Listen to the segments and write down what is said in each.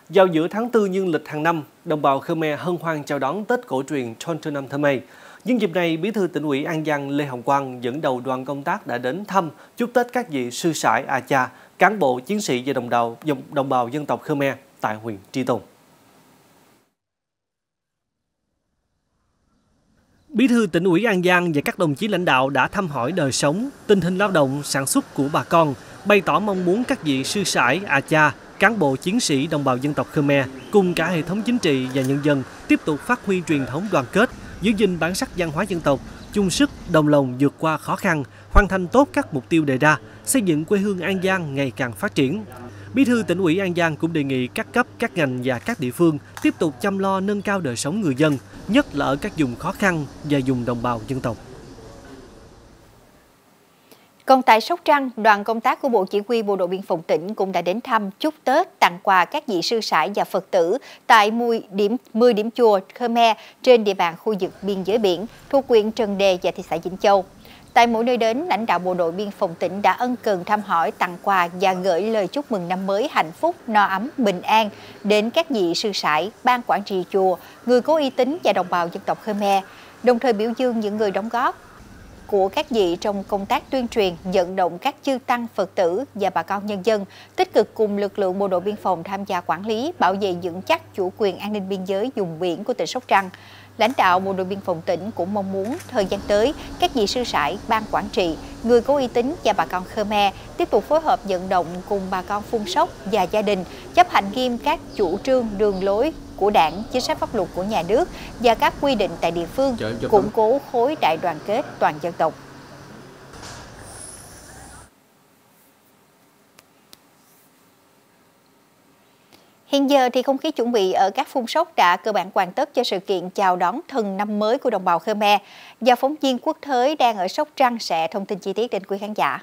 Vào giữa tháng 4 dương lịch hàng năm, đồng bào Khmer hân hoan chào đón Tết cổ truyền Chon Nam Thơ Mây. Nhân dịp này, Bí thư Tỉnh ủy An Giang Lê Hồng Quang dẫn đầu đoàn công tác đã đến thăm, chúc Tết các vị sư sãi A Cha, cán bộ chiến sĩ và đồng bào dân tộc Khmer tại huyện Tri Tôn. Bí thư Tỉnh ủy An Giang và các đồng chí lãnh đạo đã thăm hỏi đời sống, tình hình lao động, sản xuất của bà con, bày tỏ mong muốn các vị sư sãi A Cha, cán bộ chiến sĩ đồng bào dân tộc Khmer cùng cả hệ thống chính trị và nhân dân tiếp tục phát huy truyền thống đoàn kết, giữ gìn bản sắc văn hóa dân tộc, chung sức đồng lòng vượt qua khó khăn, hoàn thành tốt các mục tiêu đề ra, xây dựng quê hương An Giang ngày càng phát triển. Bí thư Tỉnh ủy An Giang cũng đề nghị các cấp, các ngành và các địa phương tiếp tục chăm lo nâng cao đời sống người dân, nhất là ở các vùng khó khăn và vùng đồng bào dân tộc. Còn tại Sóc Trăng, đoàn công tác của Bộ Chỉ huy Bộ đội Biên phòng tỉnh cũng đã đến thăm, chúc Tết, tặng quà các vị sư sãi và Phật tử tại 10 điểm chùa Khmer trên địa bàn khu vực biên giới biển thuộc huyện Trần Đề và thị xã Vĩnh Châu. Tại mỗi nơi đến, lãnh đạo Bộ đội Biên phòng tỉnh đã ân cần thăm hỏi, tặng quà và gửi lời chúc mừng năm mới hạnh phúc, no ấm, bình an đến các vị sư sãi, ban quản trị chùa, người có uy tín và đồng bào dân tộc Khmer, đồng thời biểu dương những người đóng góp của các vị trong công tác tuyên truyền, vận động các chư tăng, Phật tử và bà con nhân dân tích cực cùng lực lượng Bộ đội Biên phòng tham gia quản lý, bảo vệ vững chắc chủ quyền an ninh biên giới vùng biển của tỉnh Sóc Trăng. Lãnh đạo Bộ đội Biên phòng tỉnh cũng mong muốn thời gian tới, các vị sư sãi, ban quản trị, người có uy tín và bà con Khmer tiếp tục phối hợp vận động cùng bà con Phun Sóc và gia đình chấp hành nghiêm các chủ trương, đường lối của Đảng, chính sách pháp luật của nhà nước và các quy định tại địa phương, củng cố khối đại đoàn kết toàn dân tộc. Hiện giờ thì không khí chuẩn bị ở các Phun Sóc đã cơ bản hoàn tất cho sự kiện chào đón thần năm mới của đồng bào Khmer. Và phóng viên Quốc Thới đang ở Sóc Trăng sẽ thông tin chi tiết đến quý khán giả.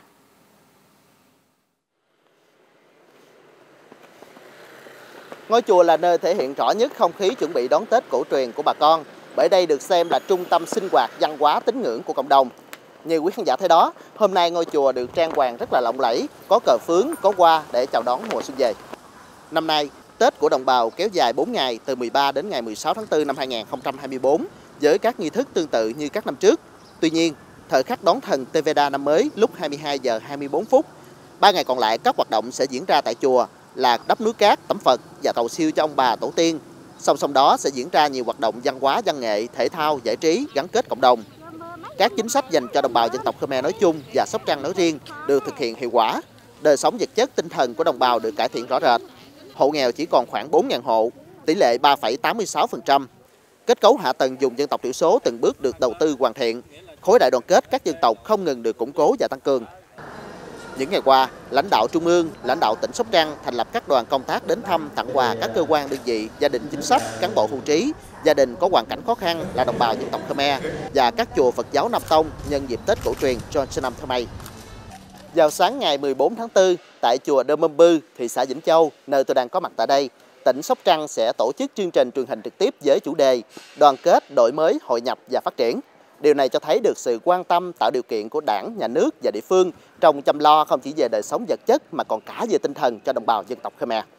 Ngôi chùa là nơi thể hiện rõ nhất không khí chuẩn bị đón Tết cổ truyền của bà con, bởi đây được xem là trung tâm sinh hoạt văn hóa tín ngưỡng của cộng đồng. Như quý khán giả thấy đó, hôm nay ngôi chùa được trang hoàng rất là lộng lẫy, có cờ phướng, có hoa để chào đón mùa xuân về. Năm nay, Tết của đồng bào kéo dài 4 ngày từ 13 đến ngày 16 tháng 4 năm 2024 với các nghi thức tương tự như các năm trước. Tuy nhiên, thời khắc đón thần Teveda năm mới lúc 22 giờ 24 phút, 3 ngày còn lại các hoạt động sẽ diễn ra tại chùa là đắp núi cát, tắm Phật và cầu siêu cho ông bà tổ tiên. Song song đó sẽ diễn ra nhiều hoạt động văn hóa, văn nghệ, thể thao, giải trí gắn kết cộng đồng. Các chính sách dành cho đồng bào dân tộc Khmer nói chung và Sóc Trăng nói riêng được thực hiện hiệu quả. Đời sống vật chất, tinh thần của đồng bào được cải thiện rõ rệt. Hộ nghèo chỉ còn khoảng 4.000 hộ, tỷ lệ 3,86%. Kết cấu hạ tầng vùng dân tộc thiểu số từng bước được đầu tư hoàn thiện. Khối đại đoàn kết các dân tộc không ngừng được củng cố và tăng cường. Những ngày qua, lãnh đạo Trung ương, lãnh đạo tỉnh Sóc Trăng thành lập các đoàn công tác đến thăm, tặng quà các cơ quan đơn vị, gia đình chính sách, cán bộ hưu trí, gia đình có hoàn cảnh khó khăn là đồng bào dân tộc Khmer và các chùa Phật giáo Nam Tông nhân dịp Tết cổ truyền Chon Nam Thơ Mây. Vào sáng ngày 14 tháng 4, tại chùa Đơ Mâm Bư, thị xã Vĩnh Châu, nơi tôi đang có mặt tại đây, tỉnh Sóc Trăng sẽ tổ chức chương trình truyền hình trực tiếp với chủ đề Đoàn kết, đổi mới, hội nhập và phát triển. Điều này cho thấy được sự quan tâm, tạo điều kiện của Đảng, Nhà nước và địa phương trong chăm lo không chỉ về đời sống vật chất mà còn cả về tinh thần cho đồng bào dân tộc Khmer.